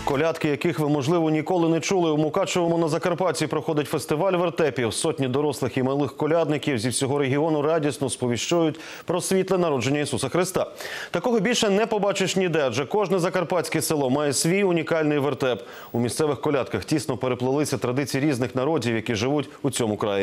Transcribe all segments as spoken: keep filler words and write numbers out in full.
Колядки, яких ви, можливо, ніколи не чули. У Мукачевому на Закарпатті проходить фестиваль вертепів. Сотні дорослих і малих колядників зі всього регіону радісно сповіщують про світле народження Ісуса Христа. Такого більше не побачиш ніде, адже кожне закарпатське село має свій унікальний вертеп. У місцевих колядках тісно переплелися традиції різних народів, які живуть у цьому краї.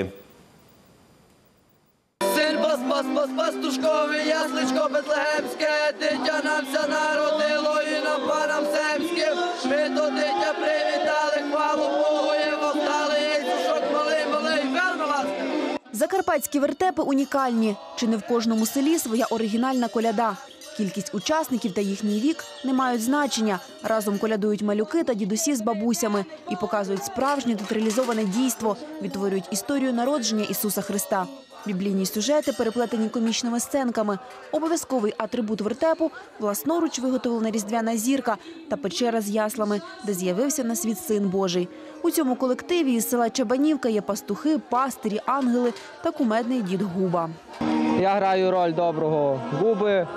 Пас, пас, пастушкове, ясличко бетлегемське, дитя нам ся народило і нам панам земським. Ми до дитя привітали, хвалу Богу, і востали, Ісушок малий, малий, верно вас! Закарпатські вертепи унікальні. Чи не в кожному селі своя оригінальна коляда. Кількість учасників та їхній вік не мають значення. Разом колядують малюки та дідусі з бабусями і показують справжнє театралізоване дійство, відтворюють історію народження Ісуса Христа. Біблійні сюжети переплетені комічними сценками. Обов'язковий атрибут вертепу – власноруч виготовлена різдвяна зірка та печера з яслами, де з'явився на світ Син Божий. У цьому колективі із села Чабанівка є пастухи, пастирі, ангели та кумедний дід Губа. Я граю роль доброго Губи,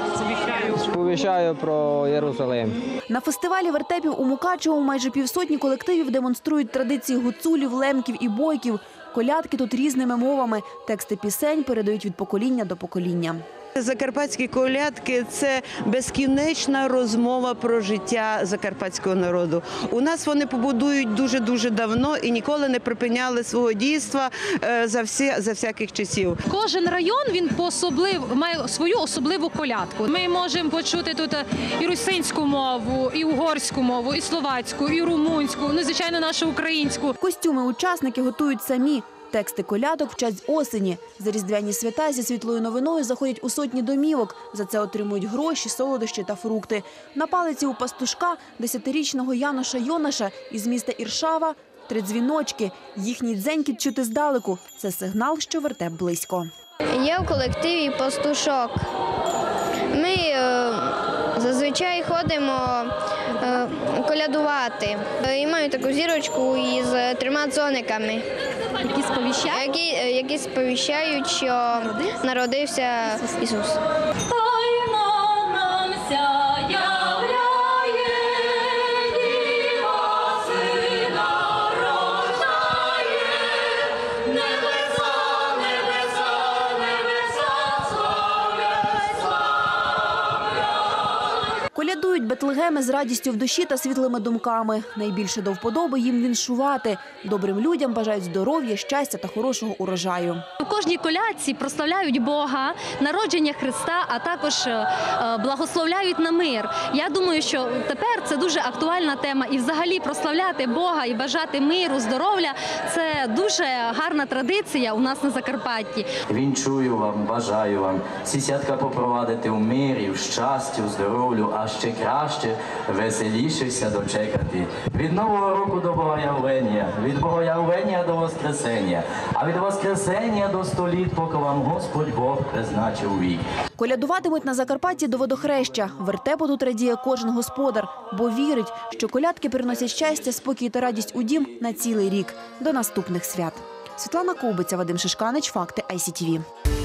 сповіщаю про Єрусалим. На фестивалі вертепів у Мукачевому майже півсотні колективів демонструють традиції гуцулів, лемків і бойків. Колядки тут різними мовами. Тексти пісень передають від покоління до покоління. Закарпатські колядки – це безкінечна розмова про життя закарпатського народу. У нас вони побудують дуже-дуже давно і ніколи не припиняли свого дійства за, всі, за всяких часів. Кожен район він по-особлив, має свою особливу колядку. Ми можемо почути тут і русинську мову, і угорську мову, і словацьку, і румунську, ну, звичайно, нашу українську. Костюми учасники готують самі. Тексти колядок вчать з осені. За різдвяні свята зі світлою новиною заходять у сотні домівок. За це отримують гроші, солодощі та фрукти. На палиці у пастушка десятирічного Яноша Йонаша із міста Іршава три дзвіночки. Їхній дзенькіт чути здалеку. Це сигнал, що вертеп близько. Я в колективі пастушок. Ми е, зазвичай ходимо е, колядувати. І маю таку зірочку із трьома дзвониками. Які сповіщають? Які, які сповіщають, що народився Ісус. Колядують Бетлегеми з радістю в душі та світлими думками. Найбільше до вподоби їм віншувати. Добрим людям бажають здоров'я, щастя та хорошого урожаю. У кожній колядці прославляють Бога, народження Христа, а також благословляють на мир. Я думаю, що тепер це дуже актуальна тема. І взагалі прославляти Бога і бажати миру, здоров'я – це дуже гарна традиція у нас на Закарпатті. Вінчую вам, бажаю вам ці святка попровадити у мирі, в щасті, у здоров'ю, а ще краще, веселішися дочекати. Від Нового року до Богоявлення, від Богоявлення до Воскресення, а від Воскресення до століт, поки вам Господь Бог призначив вік. Колядуватимуть на Закарпатті до водохреща. Вертепу тут радіє кожен господар, бо вірить, що колядки приносять щастя, спокій та радість у дім на цілий рік, до наступних свят. Світлана Ковбиця, Вадим Шишканич, Факти ай сі ті ві.